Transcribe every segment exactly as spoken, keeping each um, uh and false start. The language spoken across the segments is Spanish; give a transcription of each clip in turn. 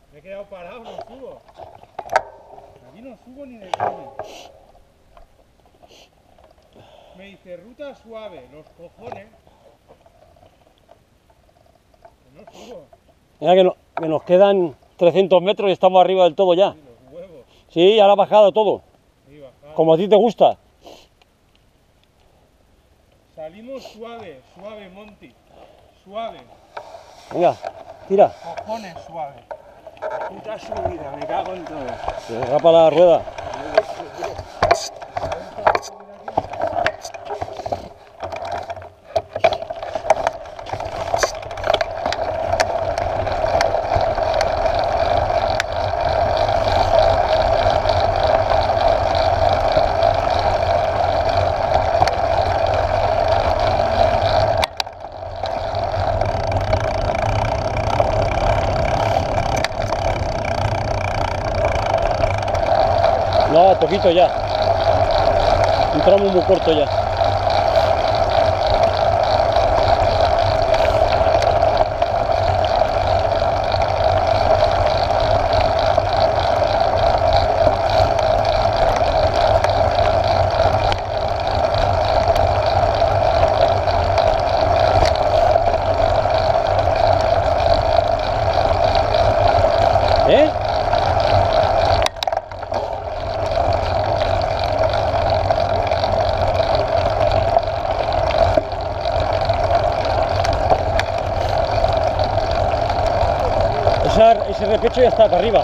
Me he quedado parado, no subo. Aquí no subo ni de coña. Me dice ruta suave, los cojones. Que no subo. Mira que, no, que nos quedan trescientos metros y estamos arriba del todo ya. Sí, los huevos. Sí, ahora ha bajado todo. Sí, bajado. Como a ti te gusta. Salimos suave, suave, Monty. Suave. Venga, tira. Cojones suave. Puta subida, me cago en todo. Se rapa la rueda. No, poquito ya. Un tramo muy corto ya. ¿Eh? Ese repecho ya está para arriba.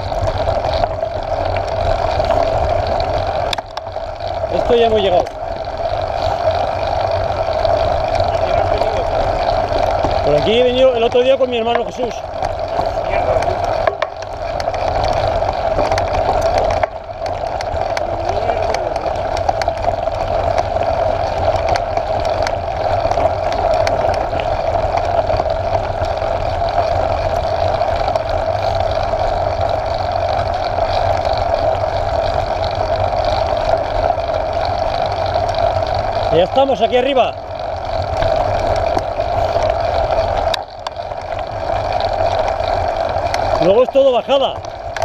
Esto ya hemos llegado. Por aquí he venido el otro día con mi hermano Jesús. Ya estamos aquí arriba. Luego es todo bajada.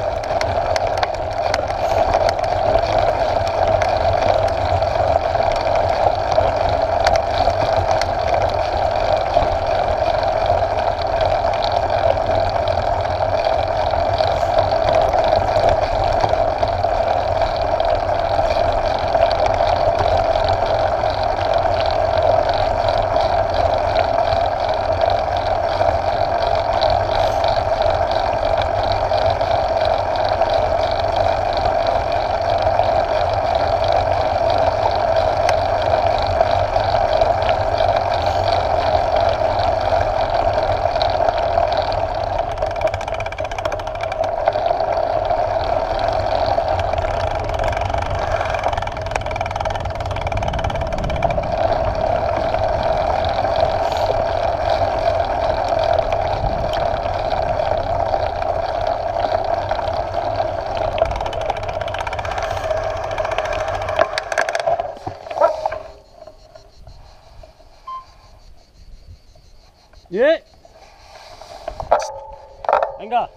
Yeah. Venga.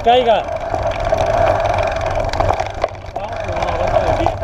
caiga. Vamos, pues no aguanta de pie.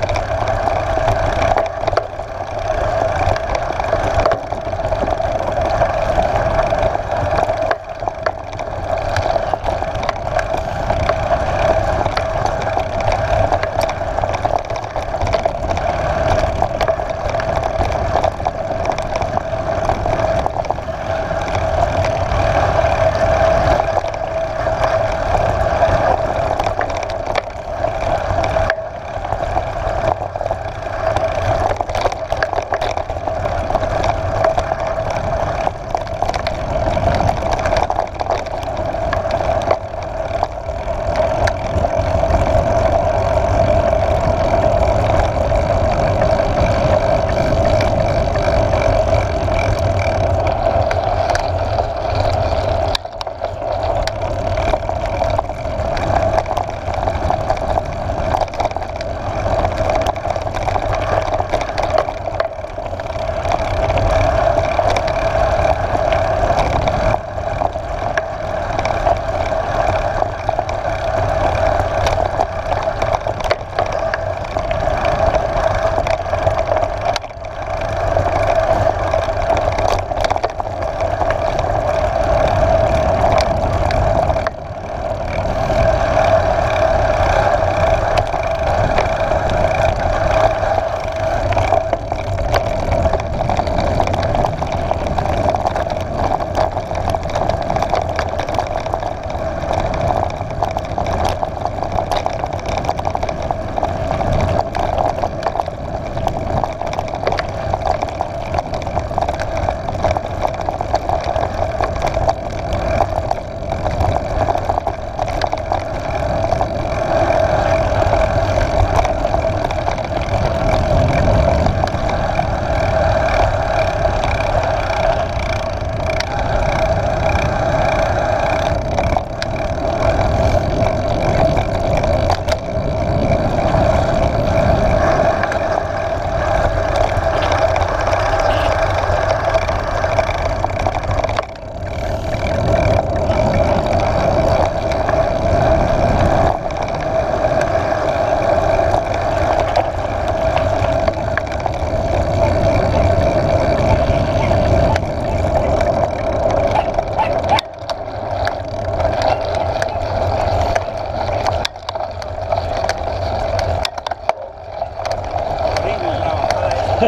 Que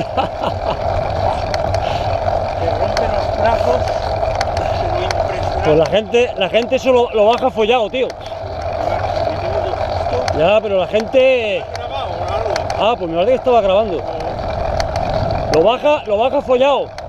rompen los brazos. Impresionante. Pues la gente, la gente eso lo, lo baja follado, tío. Ya, pero la gente... ¿Grabado o algo? Ah, pues me parece que estaba grabando. Lo baja, lo baja follado.